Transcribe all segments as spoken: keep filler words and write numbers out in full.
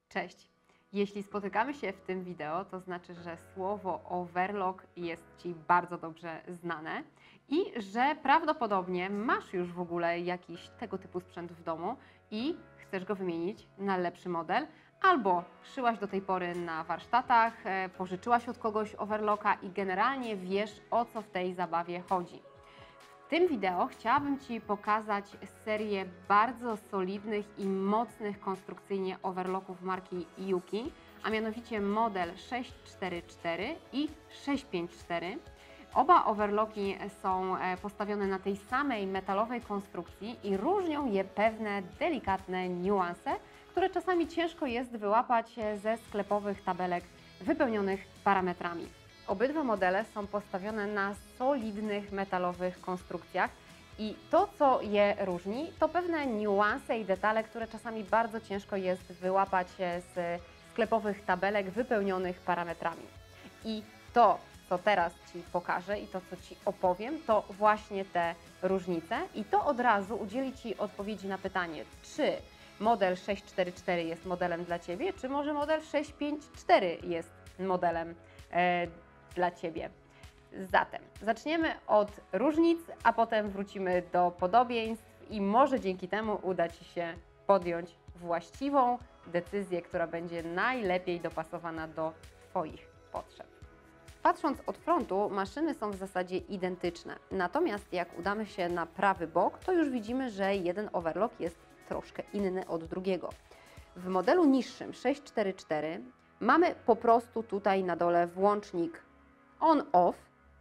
Cześć! Jeśli spotykamy się w tym wideo, to znaczy, że słowo overlock jest Ci bardzo dobrze znane i że prawdopodobnie masz już w ogóle jakiś tego typu sprzęt w domu i chcesz go wymienić na lepszy model, albo szyłaś do tej pory na warsztatach, pożyczyłaś od kogoś overlocka i generalnie wiesz, o co w tej zabawie chodzi. W tym wideo chciałabym Ci pokazać serię bardzo solidnych i mocnych konstrukcyjnie overlocków marki Juki, a mianowicie model sześć cztery cztery i sześć pięć cztery. Oba overlocki są postawione na tej samej metalowej konstrukcji i różnią je pewne delikatne niuanse, które czasami ciężko jest wyłapać ze sklepowych tabelek wypełnionych parametrami. Obydwa modele są postawione na solidnych metalowych konstrukcjach i to, co je różni, to pewne niuanse i detale, które czasami bardzo ciężko jest wyłapać z sklepowych tabelek wypełnionych parametrami. I to, co teraz Ci pokażę i to, co Ci opowiem, to właśnie te różnice i to od razu udzieli Ci odpowiedzi na pytanie, czy model sześć cztery cztery jest modelem dla Ciebie, czy może model sześć pięć cztery jest modelem e, dla Ciebie. Zatem zaczniemy od różnic, a potem wrócimy do podobieństw i może dzięki temu uda Ci się podjąć właściwą decyzję, która będzie najlepiej dopasowana do Twoich potrzeb. Patrząc od frontu, maszyny są w zasadzie identyczne, natomiast jak udamy się na prawy bok, to już widzimy, że jeden overlock jest troszkę inny od drugiego. W modelu niższym sześć cztery cztery mamy po prostu tutaj na dole włącznik on-off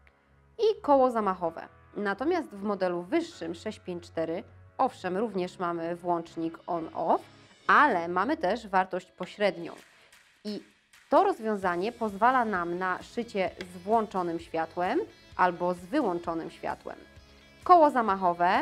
i koło zamachowe. Natomiast w modelu wyższym sześć pięć cztery owszem, również mamy włącznik on-off, ale mamy też wartość pośrednią. I to rozwiązanie pozwala nam na szycie z włączonym światłem albo z wyłączonym światłem. Koło zamachowe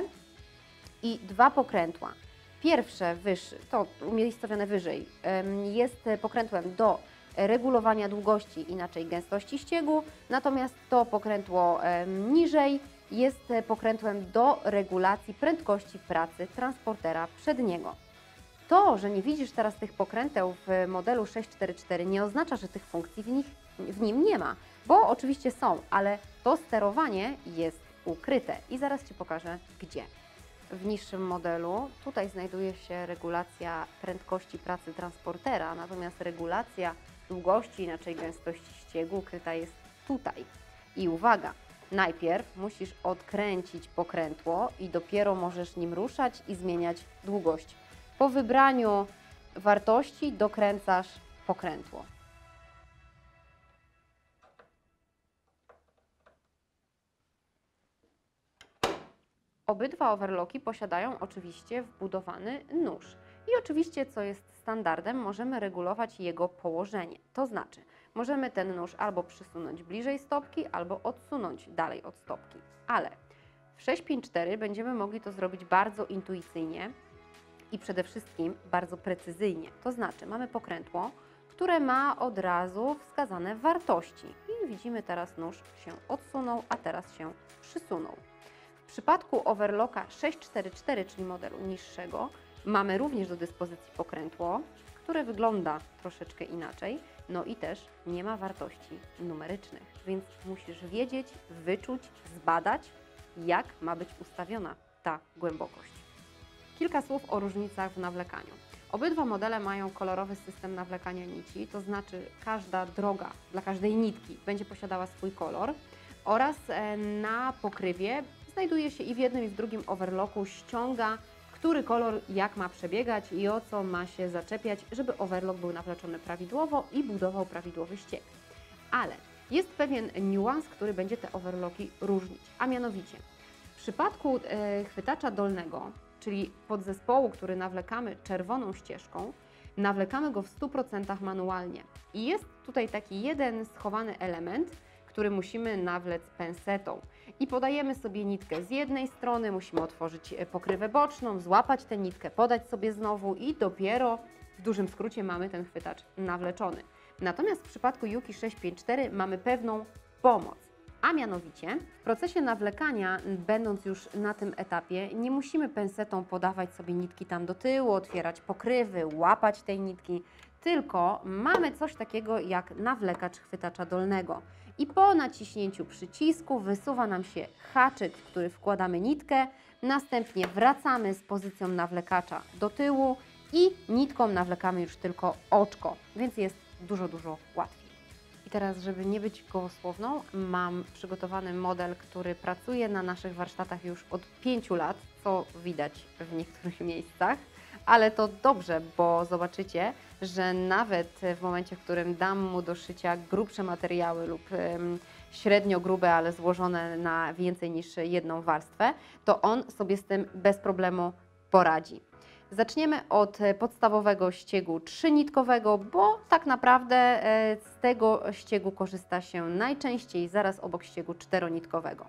i dwa pokrętła. Pierwsze, wyższe, to umiejscowione wyżej, jest pokrętłem do regulowania długości, inaczej gęstości ściegu, natomiast to pokrętło niżej jest pokrętłem do regulacji prędkości pracy transportera przedniego. To, że nie widzisz teraz tych pokręteł w modelu sześć cztery cztery nie oznacza, że tych funkcji w, nich, w nim nie ma, bo oczywiście są, ale to sterowanie jest ukryte i zaraz Ci pokażę gdzie. W niższym modelu tutaj znajduje się regulacja prędkości pracy transportera, natomiast regulacja długości, inaczej gęstości ściegu ukryta jest tutaj. I uwaga, najpierw musisz odkręcić pokrętło i dopiero możesz nim ruszać i zmieniać długość. Po wybraniu wartości dokręcasz pokrętło. Obydwa overlocki posiadają oczywiście wbudowany nóż. I oczywiście, co jest standardem, możemy regulować jego położenie. To znaczy, możemy ten nóż albo przysunąć bliżej stopki, albo odsunąć dalej od stopki. Ale w sześć pięć cztery będziemy mogli to zrobić bardzo intuicyjnie i przede wszystkim bardzo precyzyjnie. To znaczy, mamy pokrętło, które ma od razu wskazane wartości. I widzimy teraz nóż się odsunął, a teraz się przysunął. W przypadku overlocka sześć cztery cztery, czyli modelu niższego, mamy również do dyspozycji pokrętło, które wygląda troszeczkę inaczej, no i też nie ma wartości numerycznych, więc musisz wiedzieć, wyczuć, zbadać, jak ma być ustawiona ta głębokość. Kilka słów o różnicach w nawlekaniu. Obydwa modele mają kolorowy system nawlekania nici, to znaczy każda droga dla każdej nitki będzie posiadała swój kolor oraz na pokrywie znajduje się i w jednym i w drugim overlocku ściąga, który kolor jak ma przebiegać i o co ma się zaczepiać, żeby overlock był nawleczony prawidłowo i budował prawidłowy ścieg. Ale jest pewien niuans, który będzie te overlocki różnić, a mianowicie w przypadku e, chwytacza dolnego, czyli podzespołu, który nawlekamy czerwoną ścieżką, nawlekamy go w stu procentach manualnie. I jest tutaj taki jeden schowany element, który musimy nawlec pensetą. I podajemy sobie nitkę z jednej strony, musimy otworzyć pokrywę boczną, złapać tę nitkę, podać sobie znowu i dopiero w dużym skrócie mamy ten chwytacz nawleczony. Natomiast w przypadku Juki sześć pięć cztery mamy pewną pomoc. A mianowicie w procesie nawlekania, będąc już na tym etapie, nie musimy pensetą podawać sobie nitki tam do tyłu, otwierać pokrywy, łapać tej nitki, tylko mamy coś takiego jak nawlekacz chwytacza dolnego. I po naciśnięciu przycisku wysuwa nam się haczyk, w który wkładamy nitkę, następnie wracamy z pozycją nawlekacza do tyłu i nitką nawlekamy już tylko oczko, więc jest dużo, dużo łatwiej. I teraz, żeby nie być gołosłowną, mam przygotowany model, który pracuje na naszych warsztatach już od pięciu lat, co widać w niektórych miejscach, ale to dobrze, bo zobaczycie, że nawet w momencie, w którym dam mu do szycia grubsze materiały lub ym, średnio grube, ale złożone na więcej niż jedną warstwę, to on sobie z tym bez problemu poradzi. Zaczniemy od podstawowego ściegu trzynitkowego, bo tak naprawdę z tego ściegu korzysta się najczęściej zaraz obok ściegu czteronitkowego.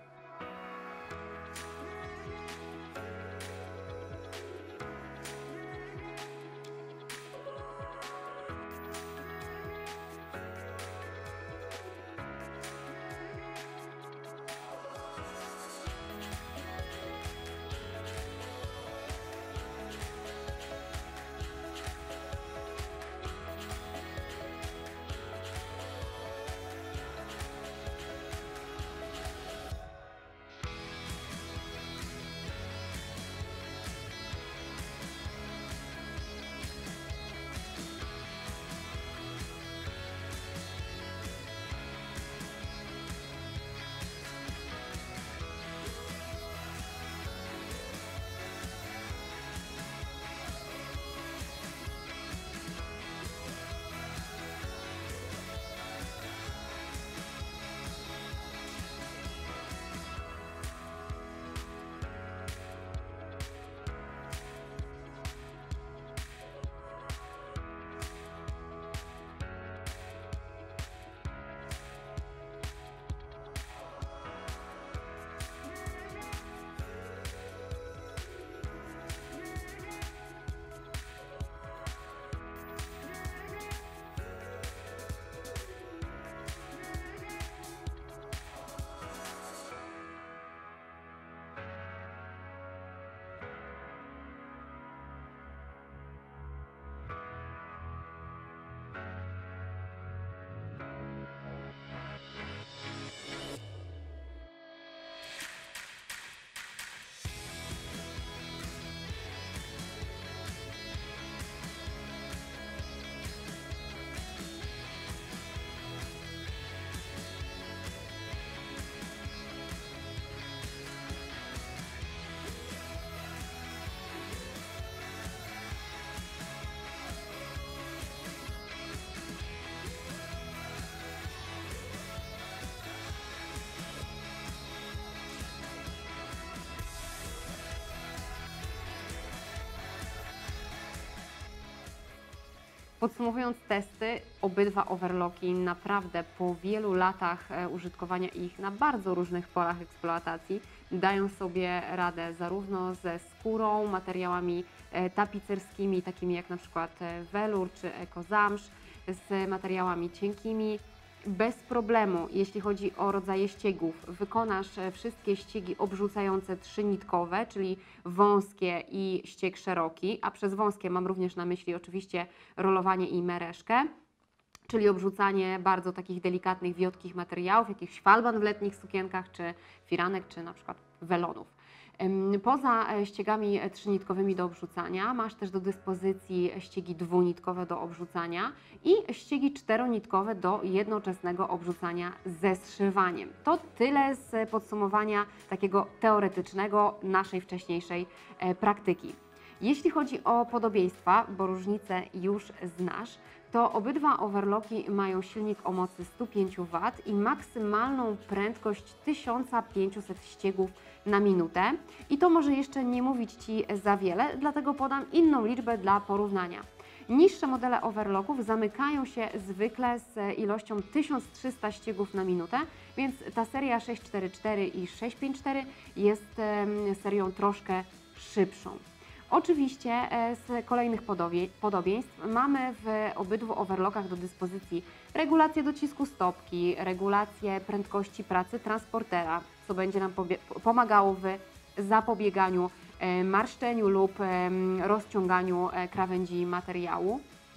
Podsumowując testy, obydwa overlocki naprawdę po wielu latach użytkowania ich na bardzo różnych polach eksploatacji dają sobie radę zarówno ze skórą, materiałami tapicerskimi, takimi jak na przykład welur czy ekozamsz, z materiałami cienkimi. Bez problemu, jeśli chodzi o rodzaje ściegów, wykonasz wszystkie ściegi obrzucające trzynitkowe, czyli wąskie i ścieg szeroki, a przez wąskie mam również na myśli oczywiście rolowanie i mereszkę, czyli obrzucanie bardzo takich delikatnych, wiotkich materiałów, jakichś falban w letnich sukienkach, czy firanek, czy na przykład welonów. Poza ściegami trzynitkowymi do obrzucania masz też do dyspozycji ściegi dwunitkowe do obrzucania i ściegi czteronitkowe do jednoczesnego obrzucania ze zszywaniem. To tyle z podsumowania takiego teoretycznego naszej wcześniejszej praktyki. Jeśli chodzi o podobieństwa, bo różnice już znasz, to obydwa overlocki mają silnik o mocy stu pięciu watów i maksymalną prędkość tysiąc pięćset ściegów na minutę. I to może jeszcze nie mówić Ci za wiele, dlatego podam inną liczbę dla porównania. Niższe modele overlocków zamykają się zwykle z ilością tysiąc trzysta ściegów na minutę, więc ta seria sześć cztery cztery i sześć pięć cztery jest serią troszkę szybszą. Oczywiście z kolejnych podobieństw mamy w obydwu overlockach do dyspozycji regulację docisku stopki, regulację prędkości pracy transportera, co będzie nam pomagało w zapobieganiu marszczeniu lub rozciąganiu krawędzi materiału.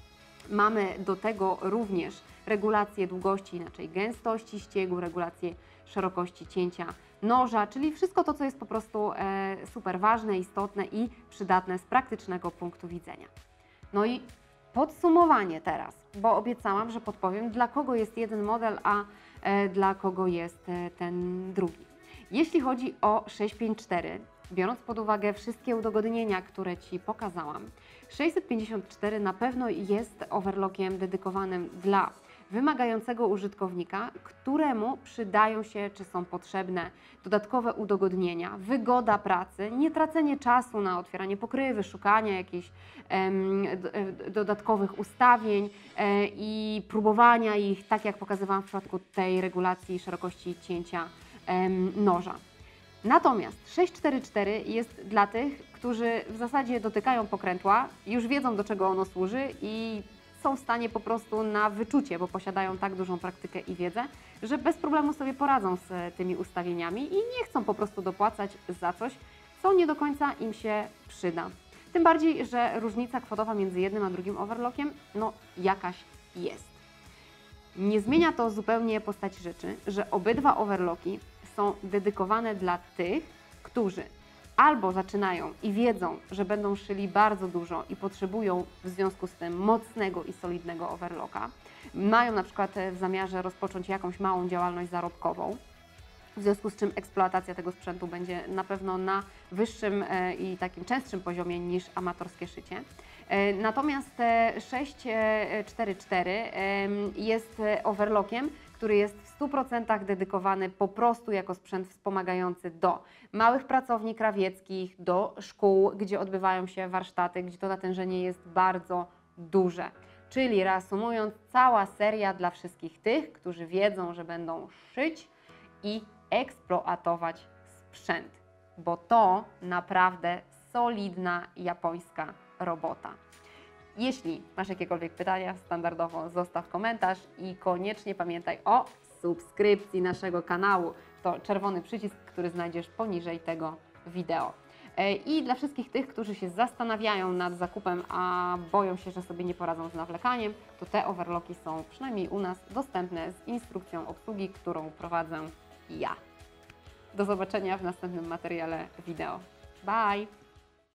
Mamy do tego również regulację długości, inaczej gęstości ściegu, regulację szerokości cięcia noża, czyli wszystko to, co jest po prostu e, super ważne, istotne i przydatne z praktycznego punktu widzenia. No i podsumowanie teraz, bo obiecałam, że podpowiem, dla kogo jest jeden model, a e, dla kogo jest e, ten drugi. Jeśli chodzi o sześć pięć cztery, biorąc pod uwagę wszystkie udogodnienia, które Ci pokazałam, sześćset pięćdziesiąt cztery na pewno jest overlockiem dedykowanym dla wymagającego użytkownika, któremu przydają się czy są potrzebne dodatkowe udogodnienia, wygoda pracy, nie tracenie czasu na otwieranie pokrywy, szukanie jakichś em, dodatkowych ustawień e, i próbowania ich, tak jak pokazywałam w przypadku tej regulacji szerokości cięcia em, noża. Natomiast sześć cztery cztery jest dla tych, którzy w zasadzie dotykają pokrętła, już wiedzą, do czego ono służy i są w stanie po prostu na wyczucie, bo posiadają tak dużą praktykę i wiedzę, że bez problemu sobie poradzą z tymi ustawieniami i nie chcą po prostu dopłacać za coś, co nie do końca im się przyda. Tym bardziej, że różnica kwotowa między jednym a drugim overlockiem, no jakaś jest. Nie zmienia to zupełnie postaci rzeczy, że obydwa overlocki są dedykowane dla tych, którzy albo zaczynają i wiedzą, że będą szyli bardzo dużo i potrzebują w związku z tym mocnego i solidnego overlocka. Mają na przykład w zamiarze rozpocząć jakąś małą działalność zarobkową, w związku z czym eksploatacja tego sprzętu będzie na pewno na wyższym i takim częstszym poziomie niż amatorskie szycie. Natomiast sześć cztery cztery jest overlockiem, który jest w stu procentach dedykowany po prostu jako sprzęt wspomagający do małych pracowni krawieckich, do szkół, gdzie odbywają się warsztaty, gdzie to natężenie jest bardzo duże. Czyli reasumując, cała seria dla wszystkich tych, którzy wiedzą, że będą szyć i eksploatować sprzęt, bo to naprawdę solidna japońska robota. Jeśli masz jakiekolwiek pytania, standardowo zostaw komentarz i koniecznie pamiętaj o subskrypcji naszego kanału. To czerwony przycisk, który znajdziesz poniżej tego wideo. I dla wszystkich tych, którzy się zastanawiają nad zakupem, a boją się, że sobie nie poradzą z nawlekaniem, to te overlocki są przynajmniej u nas dostępne z instrukcją obsługi, którą prowadzę ja. Do zobaczenia w następnym materiale wideo. Bye!